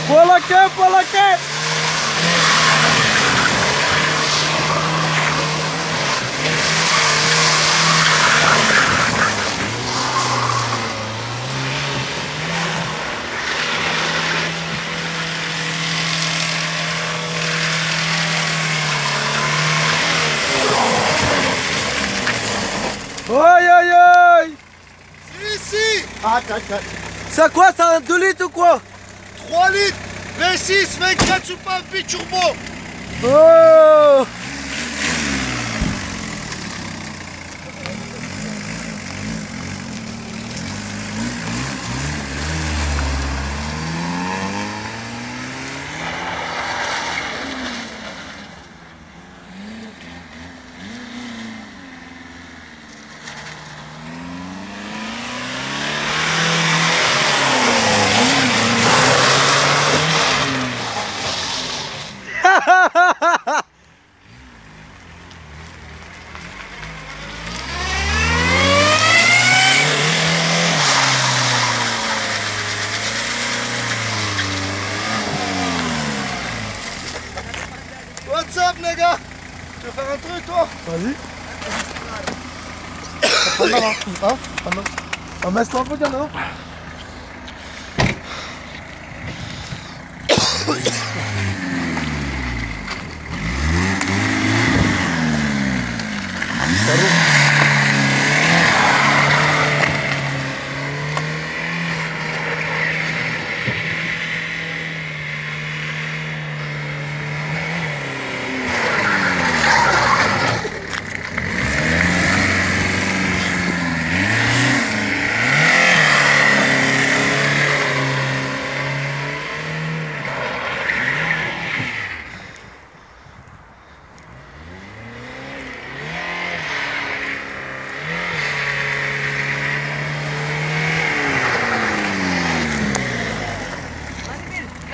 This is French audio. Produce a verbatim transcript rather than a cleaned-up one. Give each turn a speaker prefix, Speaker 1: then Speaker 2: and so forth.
Speaker 1: Pour la queue, pour la queue. Aïe aïe aïe.
Speaker 2: C'est ici.
Speaker 1: Ah, c'est quoi, c'est un deux litres ou quoi?
Speaker 2: trois litres, vingt-six, vingt-quatre sur pas biturbo.
Speaker 1: Oh.
Speaker 2: What's up les gars? Tu veux faire un truc toi?
Speaker 1: Vas-y. Ah, non, non. Ah, non. Ah, mais c'est un peu bien, non?